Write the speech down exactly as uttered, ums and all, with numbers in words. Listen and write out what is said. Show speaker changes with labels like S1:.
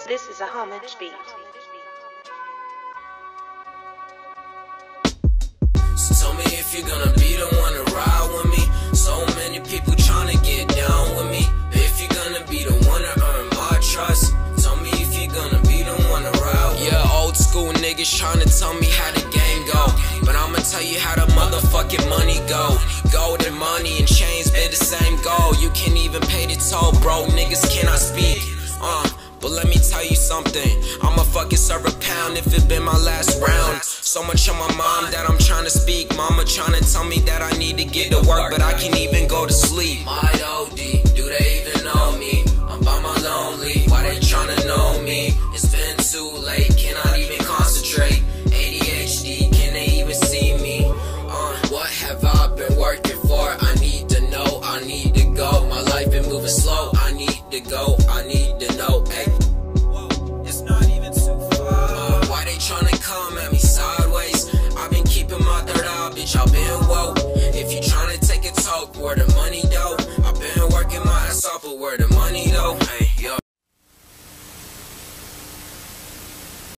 S1: This is a homage beat.
S2: So tell me if you're gonna be the one to ride with me. So many people trying to get down with me. If you're gonna be the one to earn my trust, tell me if you're gonna be the one to ride with me. Yeah, old school niggas trying to tell me how the game go, but I'ma tell you how the motherfucking money go. Gold and money and chains be the same goal. You can't even pay the toll, bro. Niggas cannot speak. Uh, but let me tell you something. I'ma fucking serve a pound if it been my last round. So much on my mind that I'm trying to speak. Mama trying to tell me that I need to get to work, but I can't even go to sleep. My O D, do they even know me? I'm by my lonely. Why they trying to know me? It's been too late, cannot even concentrate. A D H D, can they even see me? Uh, what have I been working for? I need to know, I need to go. My life been moving slow, I need to go, I need to know. Ay. It's not even too far. Uh, why they tryna come at me sideways? I've been keeping my third eye, bitch, I've been woke. If you tryna take a talk, word of